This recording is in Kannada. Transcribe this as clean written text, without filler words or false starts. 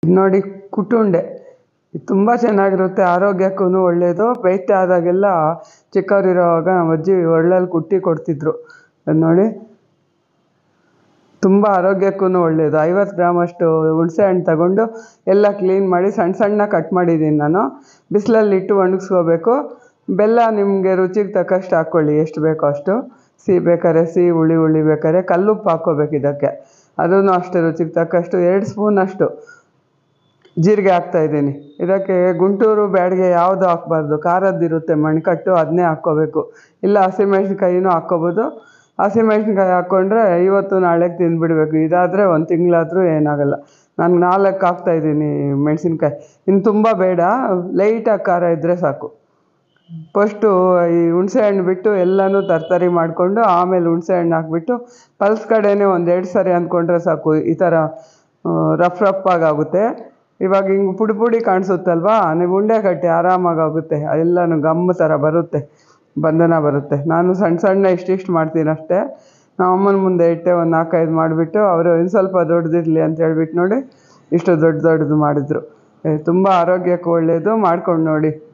ಇದು ನೋಡಿ ಕುಟುಂಡೆ, ಇದು ತುಂಬ ಚೆನ್ನಾಗಿರುತ್ತೆ, ಆರೋಗ್ಯಕ್ಕೂ ಒಳ್ಳೆಯದು. ಪೈತ್ಯ ಆದಾಗೆಲ್ಲ ಚಿಕ್ಕವರಿರೋವಾಗ ನಮ್ಮ ಅಜ್ಜಿ ಒಳ್ಳಲ್ಲಿ ಕುಟ್ಟಿ ಕೊಡ್ತಿದ್ರು. ಅದು ನೋಡಿ ತುಂಬ ಆರೋಗ್ಯಕ್ಕೂ ಒಳ್ಳೆಯದು. 50 ಗ್ರಾಮಷ್ಟು ಹುಣಸೆ ಹಣ್ಣು ತಗೊಂಡು ಎಲ್ಲ ಕ್ಲೀನ್ ಮಾಡಿ ಸಣ್ಣ ಸಣ್ಣ ಕಟ್ ಮಾಡಿದ್ದೀನಿ ನಾನು. ಬಿಸಿಲಲ್ಲಿಟ್ಟು ಒಣಗಿಸ್ಕೋಬೇಕು. ಬೆಲ್ಲ ನಿಮಗೆ ರುಚಿಗೆ ತಕ್ಕಷ್ಟು ಹಾಕ್ಕೊಳ್ಳಿ, ಎಷ್ಟು ಬೇಕೋ ಅಷ್ಟು. ಸಿಹಿ ಬೇಕಾದ್ರೆ ಸಿಹಿ, ಹುಳಿ ಬೇಕಾದ್ರೆ ಕಲ್ಲುಪ್ಪು ಹಾಕ್ಕೋಬೇಕು ಇದಕ್ಕೆ, ಅದೂ ಅಷ್ಟೇ ರುಚಿಗೆ ತಕ್ಕಷ್ಟು. 2 ಸ್ಪೂನಷ್ಟು ಜೀರಿಗೆ ಹಾಕ್ತಾಯಿದ್ದೀನಿ. ಇದಕ್ಕೆ ಗುಂಟೂರು ಬ್ಯಾಡಿಗೆ ಯಾವುದು ಹಾಕ್ಬಾರ್ದು, ಖಾರದ್ದಿರುತ್ತೆ ಮಣ್ಕಟ್ಟು, ಅದನ್ನೇ ಹಾಕ್ಕೋಬೇಕು. ಇಲ್ಲ ಹಸಿಮೆಣ್ಸಿನ್ಕಾಯಿನೂ ಹಾಕ್ಕೋಬೋದು. ಹಸಿಮೆಣ್ಸಿನ್ಕಾಯಿ ಹಾಕ್ಕೊಂಡ್ರೆ ಇವತ್ತು ನಾಳೆಗೆ ತಿಂದುಬಿಡ್ಬೇಕು. ಇದಾದರೆ 1 ತಿಂಗಳಾದರೂ ಏನಾಗಲ್ಲ. ನಾನು 4 ಹಾಕ್ತಾಯಿದ್ದೀನಿ ಮೆಣಸಿನ್ಕಾಯಿ. ಇನ್ನು ತುಂಬ ಬೇಡ, ಲೈಟಾಗಿ ಖಾರ ಇದ್ದರೆ ಸಾಕು. ಫಸ್ಟು ಈ ಹುಣಸೆ ಹಣ್ಣು ಬಿಟ್ಟು ಎಲ್ಲನೂ ತರಕಾರಿ ಮಾಡಿಕೊಂಡು ಆಮೇಲೆ ಹುಣಸೆ ಹಣ್ಣು ಹಾಕ್ಬಿಟ್ಟು ಪಲ್ಸ್ ಕಡೆಯೇ 1-2 ಸರಿ ಅಂದ್ಕೊಂಡ್ರೆ ಸಾಕು. ಈ ಥರ ರಫ್ ಆಗುತ್ತೆ. ಇವಾಗ ಹಿಂಗೆ ಪುಡಿ ಪುಡಿ ಕಾಣಿಸುತ್ತಲ್ವಾ, ನೀವು ಉಂಡೆ ಕಟ್ಟಿ ಆರಾಮಾಗುತ್ತೆ. ಎಲ್ಲನೂ ಗಮ್ಮ ಥರ ಬರುತ್ತೆ, ಬಂಧನ ಬರುತ್ತೆ. ನಾನು ಸಣ್ಣ ಇಷ್ಟಿಷ್ಟು ಮಾಡ್ತೀನಿ ಅಷ್ಟೇ. ನಮ್ಮ ಅಮ್ಮನ ಮುಂದೆ ಇಟ್ಟೆ, ಒಂದು 4-5 ಮಾಡಿಬಿಟ್ಟು ಅವರು ಇನ್ನು ಸ್ವಲ್ಪ ದೊಡ್ಡದಿರಲಿ ಅಂತ ಹೇಳ್ಬಿಟ್ಟು ನೋಡಿ ಇಷ್ಟು ದೊಡ್ಡದು ಮಾಡಿದ್ರು. ತುಂಬ ಆರೋಗ್ಯಕ್ಕೆ ಒಳ್ಳೆಯದು, ಮಾಡ್ಕೊಂಡು ನೋಡಿ.